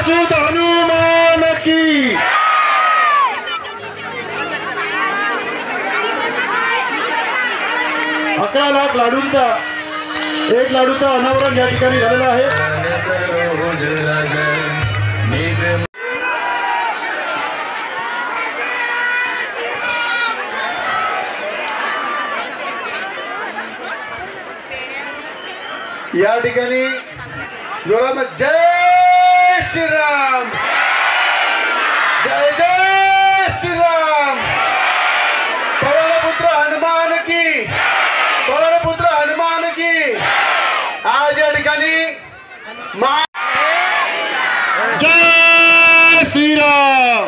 सुत हनुमान की 11 लाख लाडूंचा एक लाडूचा अनावरण या ठिकाणी झालेला आहे। या ठिकाणी जोरात जय श्रीराम, जय जय श्रीराम, पवनपुत्र हनुमान की, पवनपुत्र हनुमान की। आज या ठिकाणी जय श्रीराम।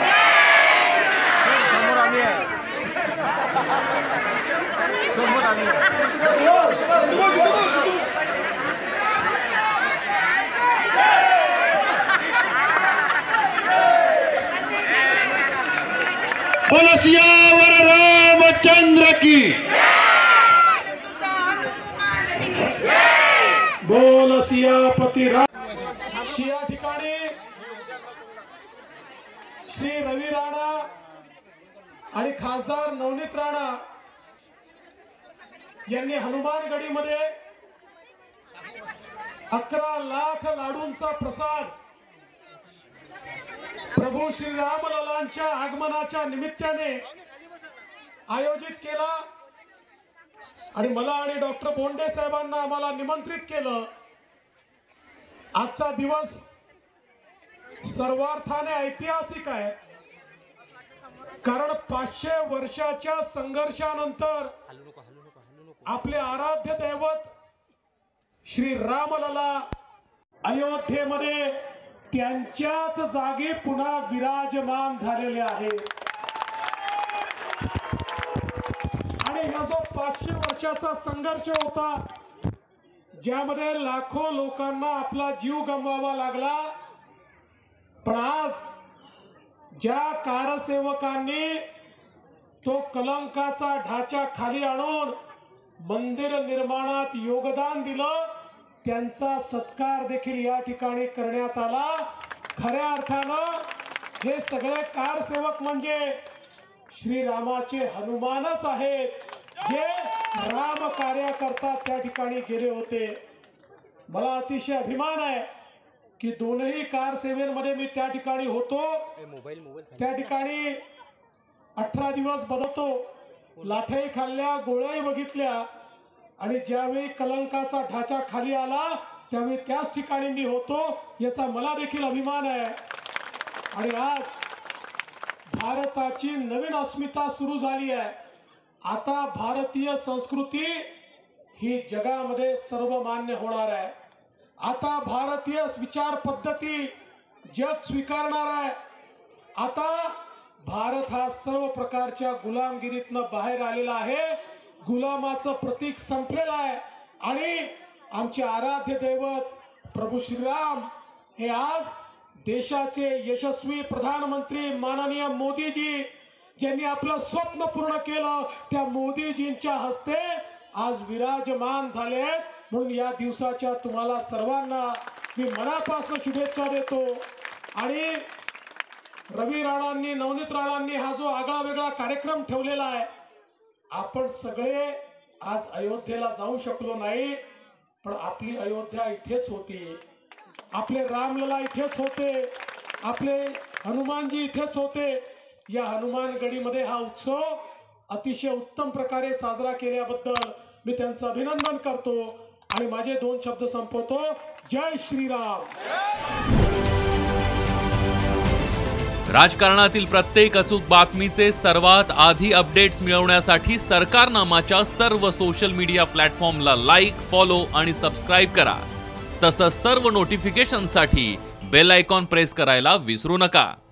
बोलो सियावर रामचंद्र की, बोल सियापती राम। या ठिकाणी श्री रवी राणा आणि खासदार नवनीत राणा यांनी हनुमानगडीमध्ये 11 लाख लाडूंचा प्रसाद प्रभू श्री रामललांच्या आगमनाच्या निमित्ताने आयोजित केला आणि मला आणि डॉक्टर बोंडे साहेबांना आम्हाला निमंत्रित केलं। आजचा दिवस सर्वार्थाने ऐतिहासिक आहे, कारण 500 वर्षाच्या संघर्षानंतर आपले आराध्य दैवत श्री रामलला अयोध्येमध्ये त्यांच्याच जागी पुन्हा विराजमान झालेले आहे। आणि हा जो 500 वर्षाचा संघर्ष होता, ज्यामध्ये लाखो लोकांना आपला जीव गमवावा लागला, पण आज ज्या कारसेवकांनी तो कलंकाचा ढाचा खाली आणून मंदिर निर्माणात योगदान दिलं, त्यांचा सत्कार देखील या ठिकाणी करण्यात आला। खऱ्या अर्थानं हे सगळे कारसेवक म्हणजे श्रीरामाचे हनुमानच आहेत, जे राम कार्याकरता त्या ठिकाणी गेले होते। मला अतिशय अभिमान आहे की दोनही कारसेवेमध्ये मी त्या ठिकाणी होतो। त्या ठिकाणी 18 दिवस बदलतो, लाठ्याही खाल्ल्या, गोळ्याही बघितल्या, आणि ज्यावेळी कलंकाचा ढाचा खाली आला त्यावेळी त्याच ठिकाणी मी होतो, याचा मला देखील अभिमान आहे। आणि आज भारताची नवीन अस्मिता सुरू झाली आहे। आता भारतीय संस्कृती ही जगामध्ये सर्वमान्य होणार आहे। आता भारतीय विचार पद्धती जग स्वीकारणार आहे। आता भारत हा सर्व प्रकारच्या गुलामगिरीतनं बाहेर आलेला आहे। गुलामाचं प्रतीक संपलेलं आहे आणि आमचे आराध्य दैवत प्रभू श्रीराम हे आज देशाचे यशस्वी प्रधानमंत्री माननीय मोदीजी, ज्यांनी आपलं स्वप्न पूर्ण केलं, त्या मोदीजींच्या हस्ते आज विराजमान झाले आहेत। म्हणून या दिवसाच्या तुम्हाला सर्वांना मी मनापासून शुभेच्छा देतो। आणि रवी राणांनी, नवनीत राणांनी हा जो आगळा वेगळा कार्यक्रम ठेवलेला आहे, आपण सगळे आज अयोध्येला जाऊ शकलो नाही, पण आपली अयोध्या इथेच होती, आपले रामलला इथेच होते, आपले हनुमानजी इथेच होते। या हनुमानगडीमध्ये हा उत्सव अतिशय उत्तम प्रकारे साजरा केल्याबद्दल मी त्यांचं अभिनंदन करतो आणि माझे 2 शब्द संपवतो। जय श्रीराम। राजकारणातील प्रत्येक अचूक बातमीचे सर्वात आधी अपडेट्स मिळवण्यासाठी सरकारनामाच्या सर्व सोशल मीडिया प्लॅटफॉर्मला लाईक, फॉलो आणि सबस्क्राइब करा। तसंच सर्व नोटिफिकेशनसाठी बेल आयकॉन प्रेस करायला विसरू नका।